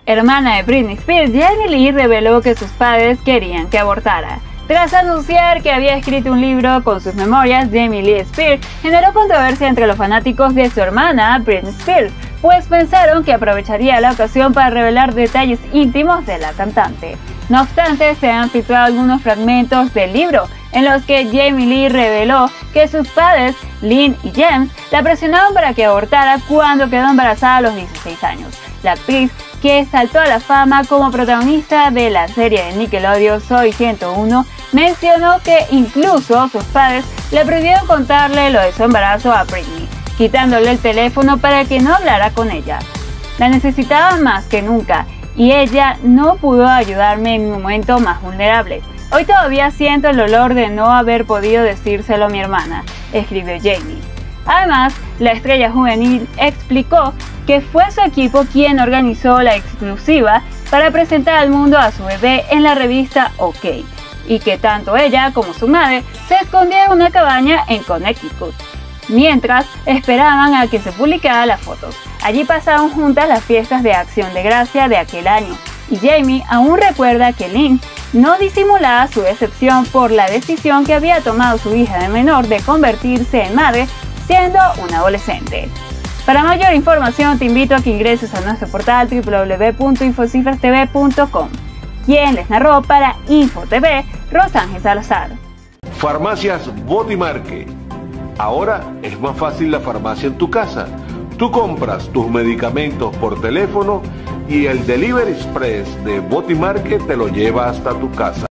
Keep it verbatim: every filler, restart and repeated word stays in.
hermana de Britney Spears, Jamie Lee reveló que sus padres querían que abortara. Tras anunciar que había escrito un libro con sus memorias, Jamie Lee Spears generó controversia entre los fanáticos de su hermana Britney Spears, pues pensaron que aprovecharía la ocasión para revelar detalles íntimos de la cantante. No obstante, se han filtrado algunos fragmentos del libro, en los que Jamie Lee reveló que sus padres, Lynn y James, la presionaron para que abortara cuando quedó embarazada a los dieciséis años. La actriz, que saltó a la fama como protagonista de la serie de Nickelodeon Soy ciento uno, mencionó que incluso sus padres le prohibieron contarle lo de su embarazo a Britney, quitándole el teléfono para que no hablara con ella. La necesitaba más que nunca y ella no pudo ayudarme en mi momento más vulnerable. Hoy todavía siento el dolor de no haber podido decírselo a mi hermana, escribió Jamie. Además, la estrella juvenil explicó que fue su equipo quien organizó la exclusiva para presentar al mundo a su bebé en la revista OK, y que tanto ella como su madre se escondieron en una cabaña en Connecticut, mientras esperaban a que se publicara las fotos. Allí pasaron juntas las fiestas de Acción de Gracia de aquel año, y Jamie aún recuerda que Lynn no disimulaba su decepción por la decisión que había tomado su hija de menor de convertirse en madre siendo una adolescente. Para mayor información te invito a que ingreses a nuestro portal doble u doble u doble u punto infocifras t v punto com. Quien les narró para InfoTV, Rosángel Salazar. Farmacias Botimarque. Ahora es más fácil la farmacia en tu casa. Tú compras tus medicamentos por teléfono y el Delivery Express de Botimarque te lo lleva hasta tu casa.